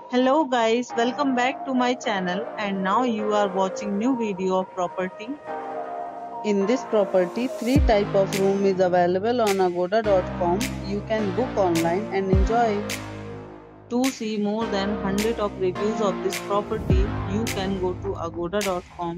Hello guys, welcome back to my channel and now you are watching new video of property. In this property, three type of room is available on agoda.com. You can book online and enjoy. To see more than 100 of reviews of this property, you can go to agoda.com.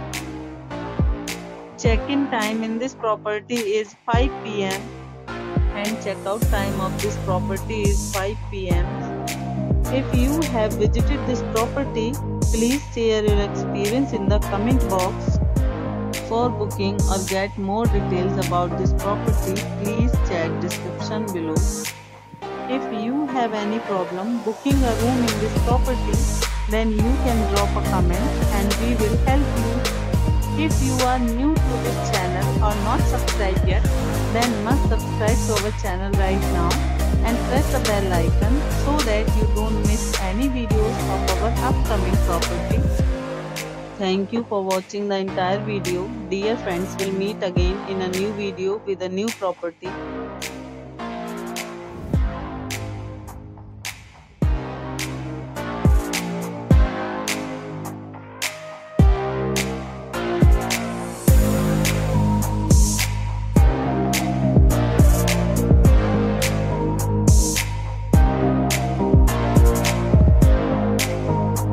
Check-in time in this property is 5 p.m. and checkout time of this property is 5 p.m. If you have visited this property, please share your experience in the comment box. For booking or get more details about this property, please check description below. If you have any problem booking a room in this property, then you can drop a comment and we will help you. If you are new to this channel or not subscribed yet, then must subscribe to our channel right now and press the bell icon so that you don't miss any videos of our upcoming property. Thank you for watching the entire video. Dear friends, we'll meet again in a new video with a new property.